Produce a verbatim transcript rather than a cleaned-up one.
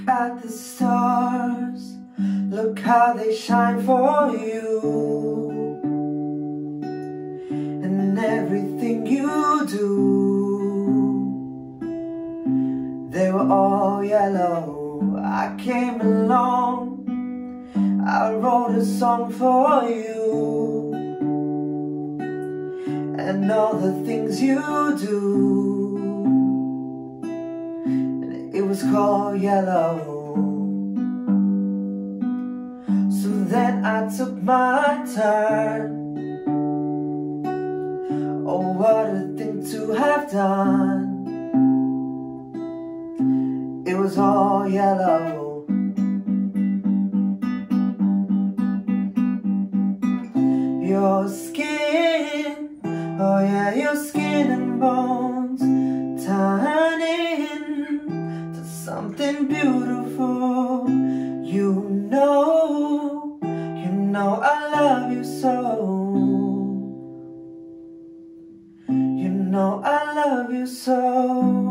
at the stars, look how they shine for you. And everything you do, they were all yellow. I came along, I wrote a song for you. And all the things you do, and it was called Yellow. So then I took my turn. Oh, what a thing to have done. It was all yellow. Your skin, oh yeah, your skin and bones turning to something beautiful. You know, you know I love you so. You know I love you so.